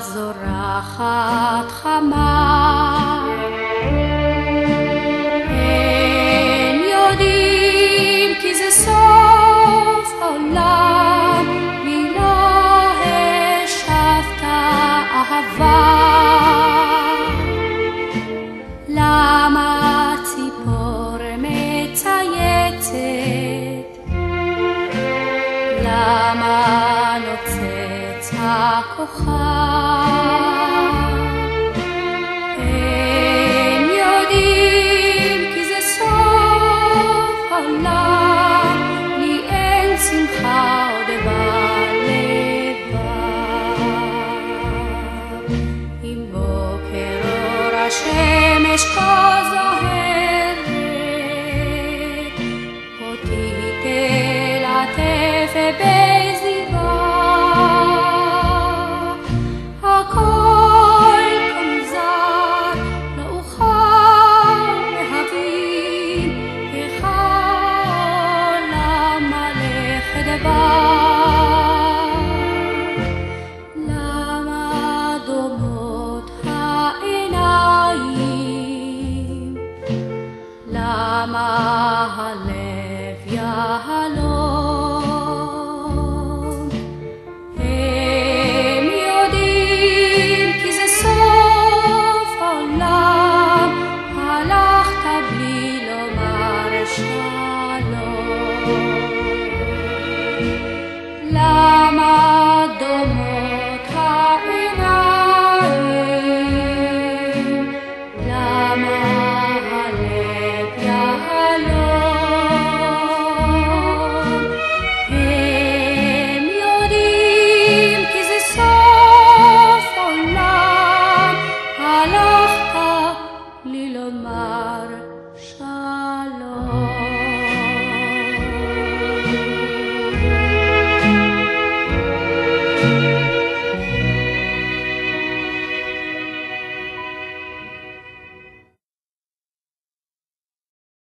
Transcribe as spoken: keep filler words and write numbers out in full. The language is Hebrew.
זורחת חמה, הם יודעים כי זה סוף העולם, לי לא השבת אהבה. למה ציפור מצייצת? למה נוצץ הכוכב? הם יודעים כי זה סוף העולם, לי אין שמחה עוד בלבב. עם בוקר אור השמש כה זוהרת, אותי תלטף בזיווה. הכל כמוזר, לא אוכל להבין איך העולם מלא חדווה. למה דומעות העיניים? למה הלב יהלום? הם יודעים כי זה סוף העולם, הלכת בלי לומר שלום. למה דומעות העיניים? למה הלב יהלום? הם יודעים כי זה סוף עולם, הלכת לי לומר שלום.